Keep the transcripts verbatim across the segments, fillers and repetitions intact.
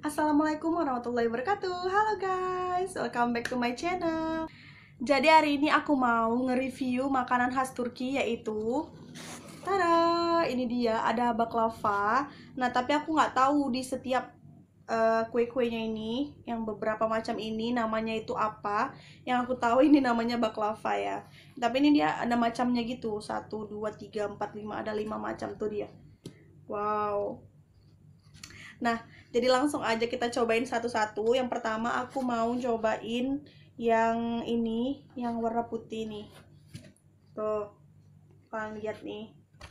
Assalamualaikum warahmatullahi wabarakatuh. Halo guys, welcome back to my channel. Jadi hari ini aku mau nge-review makanan khas Turki, yaitu tada, ini dia, ada baklava. Nah, tapi aku nggak tahu di setiap uh, kue-kuenya ini, yang beberapa macam ini namanya itu apa. Yang aku tahu ini namanya baklava ya. Tapi ini dia ada macamnya gitu, satu, dua, tiga, empat, lima, ada lima macam tuh dia. Wow. Nah, jadi langsung aja kita cobain satu-satu. Yang pertama aku mau cobain yang ini, yang warna putih nih. Tuh, kalian lihat nih.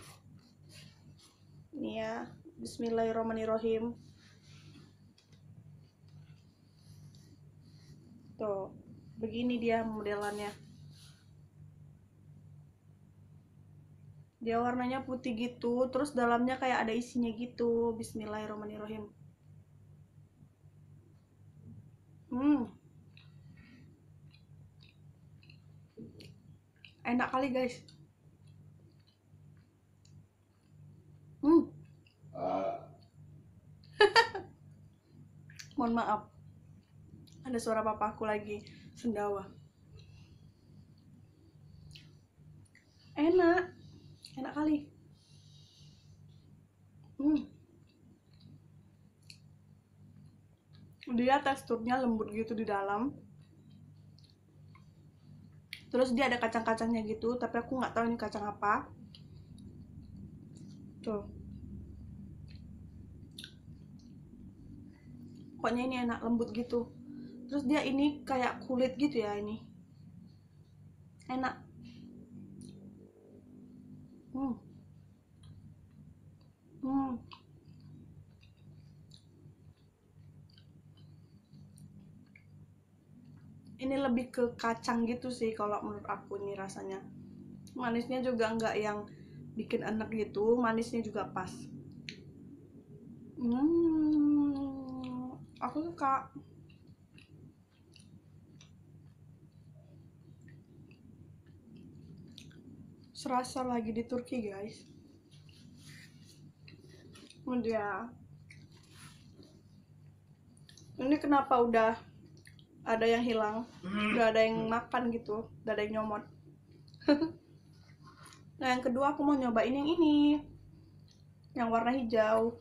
Ini ya, bismillahirrahmanirrahim. Tuh, begini dia modelannya. Dia warnanya putih gitu, terus dalamnya kayak ada isinya gitu. Bismillahirrahmanirrahim. Hmm. Enak kali, guys. Hmm. Mohon maaf. Ada suara papaku lagi sendawa. Enak. Enak kali. Hmm. Dia teksturnya lembut gitu di dalam. Terus dia ada kacang-kacangnya gitu, tapi aku nggak tahu ini kacang apa. Tuh. Pokoknya ini enak, lembut gitu. Terus dia ini kayak kulit gitu ya ini. Enak. Hmm. Hmm. Ini lebih ke kacang gitu sih kalau menurut aku nih rasanya. Manisnya juga nggak yang bikin enak gitu, manisnya juga pas. Hmm. Aku suka. Serasa lagi di Turki, guys. Udah. Ini kenapa udah ada yang hilang, udah ada yang makan gitu, udah ada yang nyomot. Nah, yang kedua aku mau nyobain yang ini, yang warna hijau.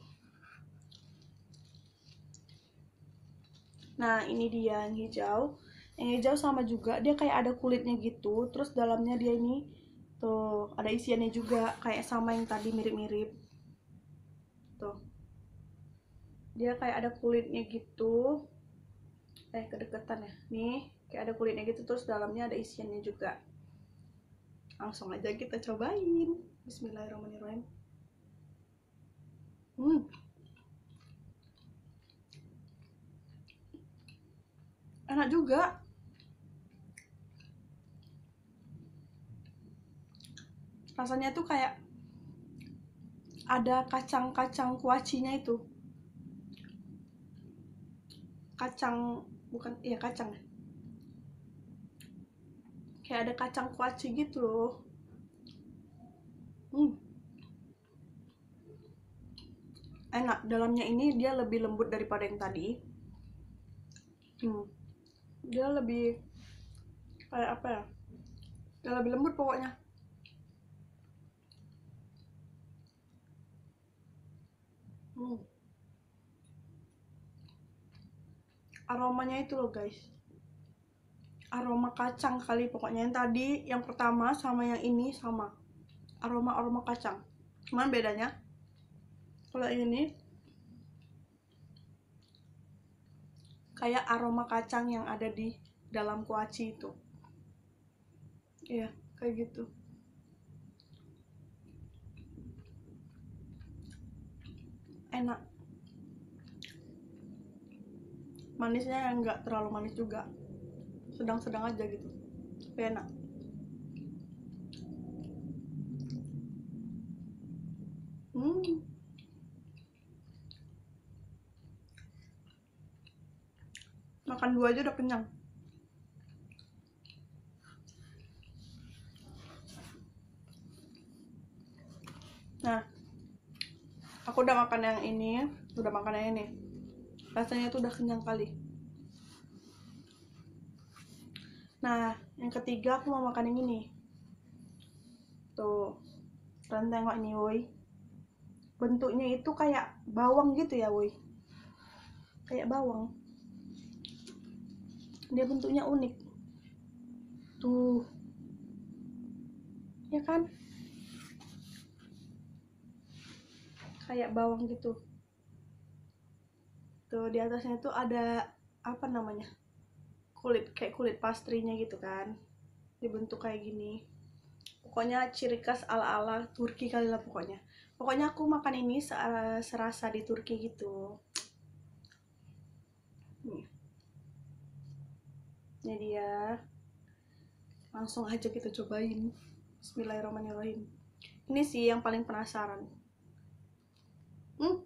Nah, ini dia yang hijau. Yang hijau sama juga, dia kayak ada kulitnya gitu, terus dalamnya dia ini tuh ada isiannya juga, kayak sama yang tadi, mirip-mirip. Tuh, dia kayak ada kulitnya gitu. Eh, kedeketan ya. Nih, kayak ada kulitnya gitu, terus dalamnya ada isiannya juga. Langsung aja kita cobain. Bismillahirrahmanirrahim. Hmm. Enak juga. Rasanya tuh kayak ada kacang-kacang kuacinya itu. Kacang, bukan, iya kacang. Kayak ada kacang kuaci gitu loh. Hmm. Enak, dalamnya ini dia lebih lembut daripada yang tadi. Hmm. Dia lebih kayak apa ya? Dia lebih lembut pokoknya. Hmm. Aromanya itu loh guys. Aroma kacang kali pokoknya, yang tadi, yang pertama sama yang ini sama. Aroma-aroma kacang. Cuman bedanya kalau ini kayak aroma kacang yang ada di dalam kuaci itu. Iya, kayak gitu. Enak. Manisnya yang nggak terlalu manis juga, sedang-sedang aja gitu, tapi enak. Hmm. Makan dua aja udah kenyang. Nah, aku udah makan yang ini, udah makan yang ini. rasanya tuh udah kenyang kali. Nah, yang ketiga aku mau makan yang ini. Tuh, kalian tengok nih, woi. Bentuknya itu kayak bawang gitu ya, woi. Kayak bawang. Dia bentuknya unik. Tuh. Ya kan? Kayak bawang gitu. Tuh, di atasnya tuh ada apa namanya? Kulit, kayak kulit pastrinya gitu kan. Dibentuk kayak gini. Pokoknya ciri khas ala-ala Turki kali lah pokoknya. Pokoknya aku makan ini serasa di Turki gitu. Nih. Ini dia. Langsung aja kita cobain. Bismillahirrahmanirrahim. Ini sih yang paling penasaran. Hmm.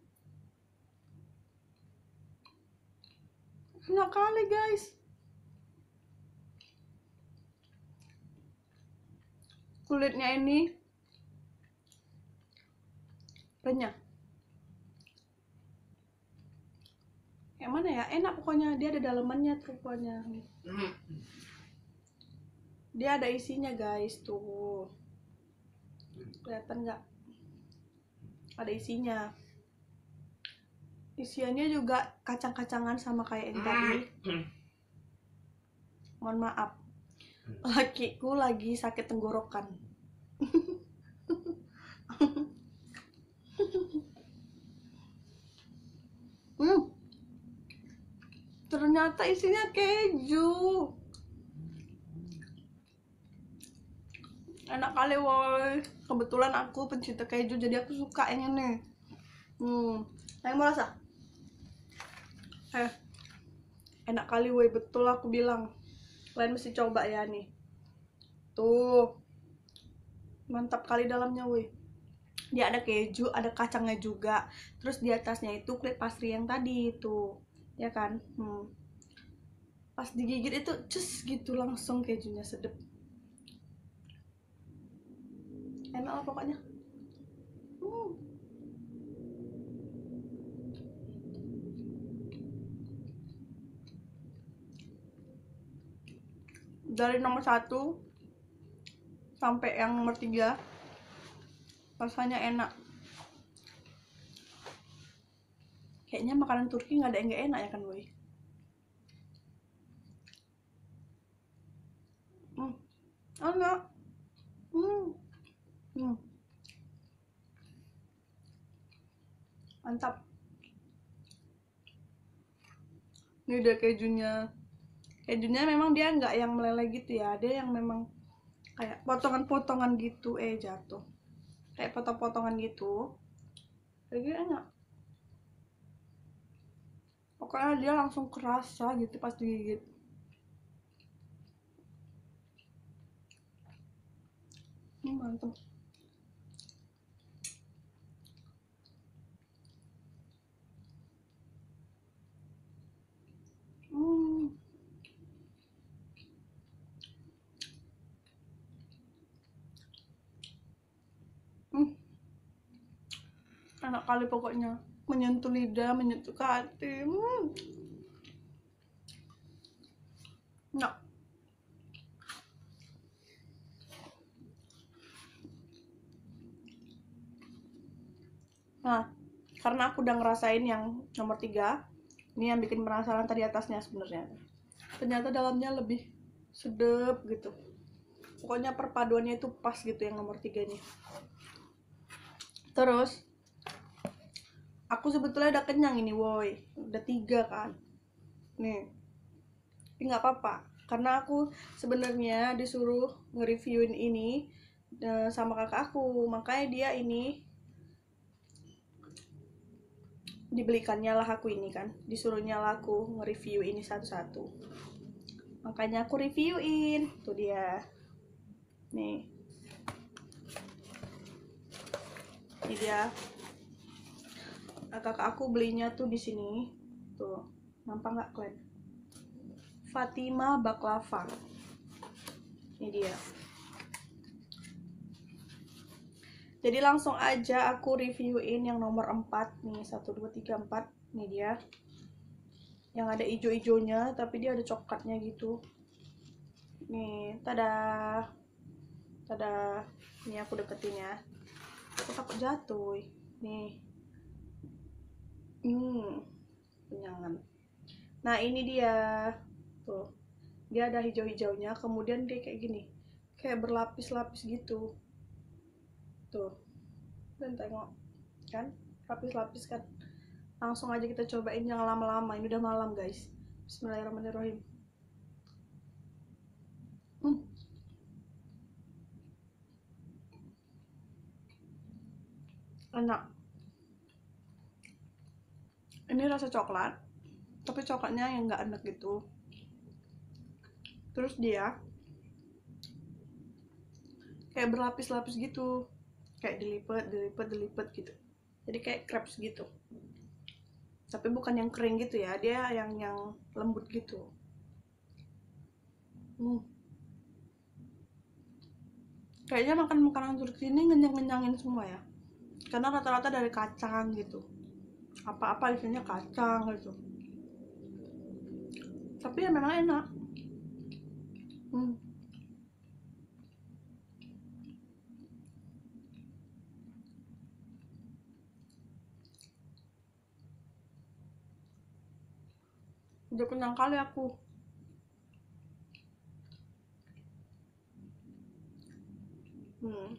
Enak kali guys. Kulitnya ini renyah. Yang mana ya? Enak pokoknya. Dia ada dalamannya rupanya. Dia ada isinya guys. Tuh. Kelihatan nggak? Ada isinya. Isiannya juga kacang-kacangan sama kayak yang tadi. Mohon maaf. Lakiku lagi sakit tenggorokan. hmm. Ternyata isinya keju. Enak kali woi. Kebetulan aku pencinta keju, jadi aku suka yang ini. Hmm. Yang mau rasa? Eh. Enak kali woi, betul aku bilang. Kalian mesti coba ya nih. Tuh. Mantap kali dalamnya woi. Dia ada keju, ada kacangnya juga. Terus di atasnya itu kulit pastry yang tadi itu. Ya kan? Hmm. Pas digigit itu cus gitu langsung kejunya, sedep. Enak lah pokoknya. Hmm. Dari nomor satu sampai yang nomor tiga rasanya enak. Kayaknya makanan Turki nggak ada yang nggak enak ya kan boy. Hmm. Enak. Hmm. Hmm. Mantap. Ini udah kejunya. Kejunya memang dia nggak yang meleleh gitu ya. Dia yang memang kayak potongan-potongan gitu. Eh jatuh. Kayak potong-potongan gitu. Kayak enak. Pokoknya dia langsung kerasa gitu pas digigit. Hmm, mantap. Hmm. Hmm. Enak kali pokoknya. Menyentuh lidah, menyentuh ke hati. Hmm. Enak. Nah, karena aku udah ngerasain yang nomor tiga, ini yang bikin penasaran tadi atasnya sebenarnya. Ternyata dalamnya lebih sedep gitu. Pokoknya perpaduannya itu pas gitu yang nomor tiga ini. Terus, aku sebetulnya udah kenyang ini, woi. Udah tiga kan. Nih, tapi nggak apa-apa. Karena aku sebenarnya disuruh nge-reviewin ini sama kakak aku. Makanya dia ini dibelikannya lah aku ini kan, disuruhnya lah aku nge-review ini satu-satu, makanya aku reviewin. Tuh dia nih, ini dia. Kakak aku belinya tuh di sini tuh, nampak nggak kalian? Fatima Baklava, ini dia. Jadi langsung aja aku reviewin yang nomor empat nih, satu dua tiga empat, ini dia. yang ada ijo-ijonya tapi dia ada coklatnya gitu. Nih, tada, tada. Ini aku deketin ya. Aku takut jatuh. Nih, hmm, kenyangan. Nah ini dia, tuh, dia ada hijau-hijaunya, kemudian dia kayak gini, kayak berlapis-lapis gitu, tuh, dan tengok, kan, lapis-lapis kan. Langsung aja kita cobain, jangan lama-lama, ini udah malam guys. Bismillahirrahmanirrahim. Hmm. Enak. Ini rasa coklat, tapi coklatnya yang nggak enak gitu. Terus dia kayak berlapis-lapis gitu, kayak dilipat, dilipat, dilipat gitu. Jadi kayak crepes gitu. Tapi bukan yang kering gitu ya, dia yang yang lembut gitu. Hmm. Kayaknya makan makanan Turki ini ngenyang-ngenyangin semua ya, karena rata-rata dari kacang gitu, apa-apa isinya kacang gitu, tapi ya memang enak. hmm. Udah kenyang kali aku. hmm.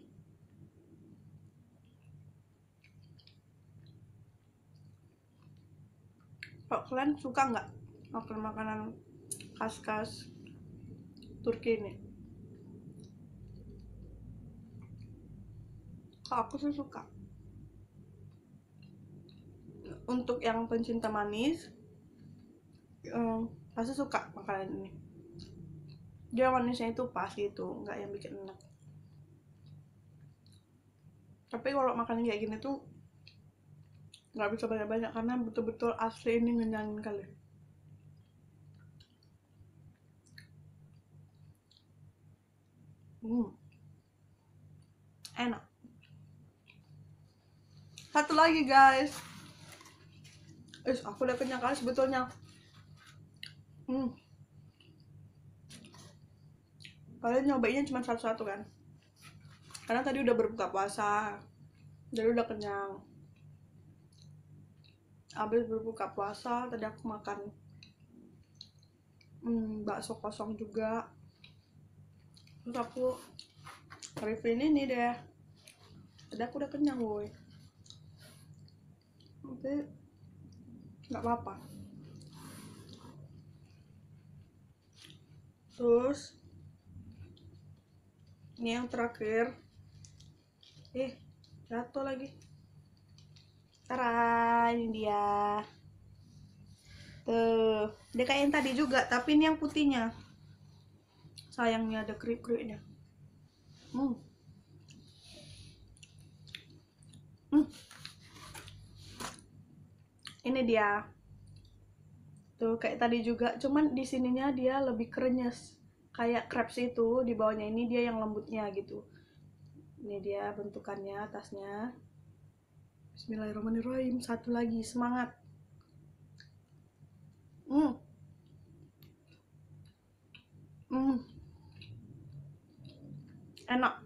Kok kalian suka nggak makan makanan khas-khas Turki ini? Kok aku sih suka. Untuk yang pencinta manis, um, pasti suka makanan ini. Dia manisnya itu pas gitu, nggak yang bikin enak. Tapi kalau makan kayak gini tuh nggak bisa banyak-banyak, karena betul-betul asli ini ngenyangin kali. hmm. Enak. Satu lagi guys, eh aku udah kenyang kali sebetulnya. hmm. Kalian nyobainnya cuma satu-satu kan, karena tadi udah berbuka puasa, jadi udah kenyang. Habis berbuka puasa tadi aku makan hmm, bakso kosong juga. Terus aku review ini deh, tadi aku udah kenyang woy. Tapi nggak apa-apa. Terus ini yang terakhir, eh jatuh lagi. Tara, ini dia. Tuh, dia kayak yang tadi juga, tapi ini yang putihnya. Sayangnya ada kriuk-kriuknya. Hmm. Hmm. Ini dia. Tuh kayak tadi juga, cuman di sininya dia lebih krenyes. Kayak crepes itu, di bawahnya ini dia yang lembutnya gitu. Ini dia bentukannya atasnya. Bismillahirrahmanirrahim. Satu lagi, semangat. Hmm. Hmm. Enak.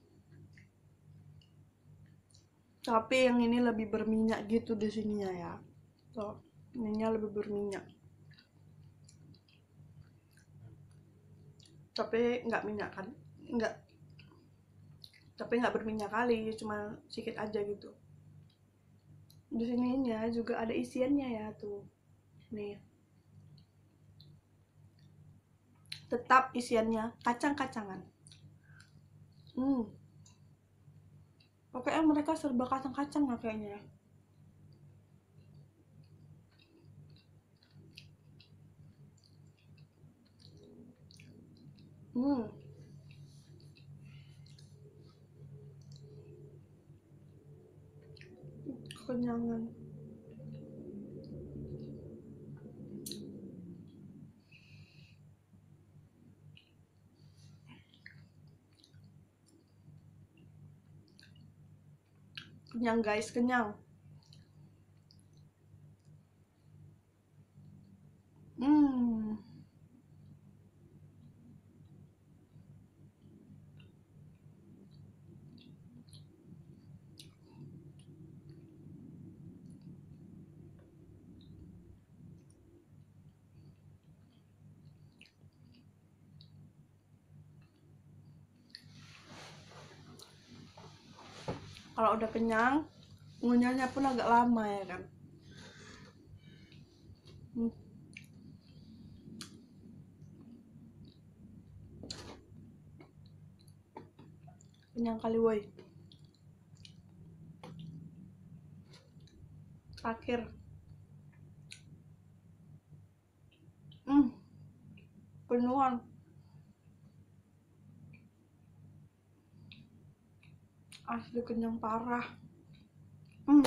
Tapi yang ini lebih berminyak gitu di sininya ya. Tuh, ininya lebih berminyak. Tapi nggak minyak kan? Nggak. Tapi nggak berminyak kali, cuma sedikit aja gitu. Di sininya juga ada isiannya ya tuh. Nih. Tetap isiannya kacang-kacangan. Hmm. Pokoknya mereka serba kacang-kacang lah kayaknya. Hmm. Kenyangan. Kenyang guys, kenyang. Hmm. Kalau udah kenyang, ngunyahnya pun agak lama ya kan. Hmm. Kenyang kali woi. Akhir. Hmm. Penuhan. Asli kenyang parah. Hmm.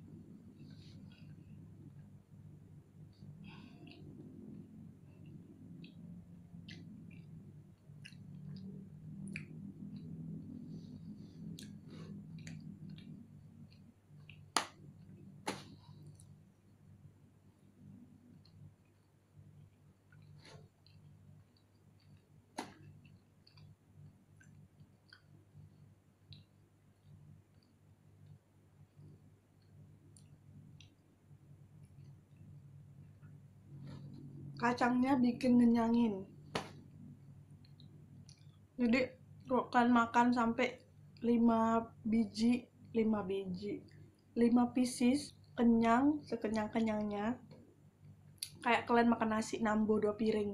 Kacangnya bikin ngenyangin. Jadi kalau kalian makan sampai lima biji, lima biji, lima pieces, kenyang, sekenyang-kenyangnya. Kayak kalian makan nasi nambo dua piring.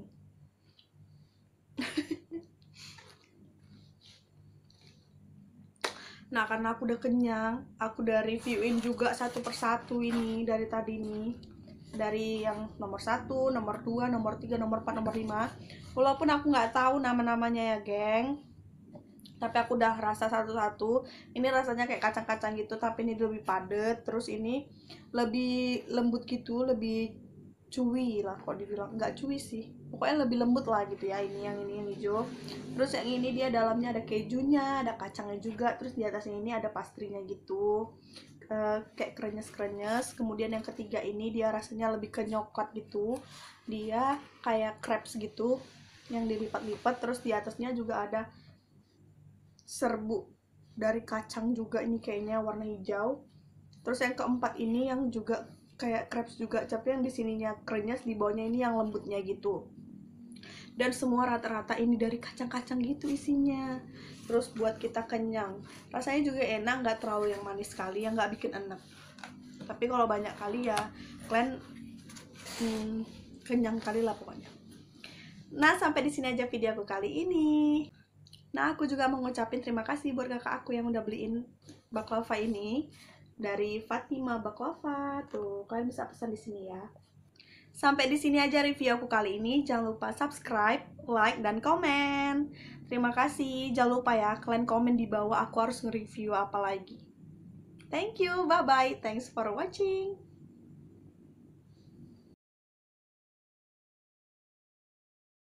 Nah, karena aku udah kenyang, aku udah reviewin juga satu persatu ini dari tadi nih. Dari yang nomor satu, nomor dua, nomor tiga, nomor empat, nomor lima. Walaupun aku nggak tahu nama-namanya ya, geng. Tapi aku udah rasa satu-satu. Ini rasanya kayak kacang-kacang gitu, tapi ini lebih padat. Terus ini lebih lembut gitu, lebih chewy lah kok dibilang. Nggak chewy sih, pokoknya lebih lembut lah gitu ya. Ini yang ini yang hijau. Terus yang ini dia dalamnya ada kejunya, ada kacangnya juga. Terus di atasnya ini ada pastrinya gitu. Uh, kayak krenyes-krenyes. Kemudian yang ketiga ini dia rasanya lebih ke nyokot gitu. Dia kayak crepes gitu yang dilipat-lipat. Terus di atasnya juga ada serbu dari kacang juga, ini kayaknya warna hijau. Terus yang keempat ini yang juga kayak crepes juga, tapi yang di sininya krenyes, di bawahnya ini yang lembutnya gitu. Dan semua rata-rata ini dari kacang-kacang gitu isinya. Terus buat kita kenyang, rasanya juga enak, nggak terlalu yang manis sekali, yang nggak bikin enak. Tapi kalau banyak kali ya kalian hmm, kenyang kali lah pokoknya. Nah, sampai di sini aja video aku kali ini. Nah, aku juga mau ngucapin terima kasih buat kakak aku yang udah beliin baklava ini dari Fatima Baklava. Tuh, kalian bisa pesan di sini ya. Sampai di sini aja review aku kali ini. Jangan lupa subscribe, like, dan komen. Terima kasih. Jangan lupa ya, kalian komen di bawah aku harus nge-review apa lagi. Thank you, bye-bye. Thanks for watching.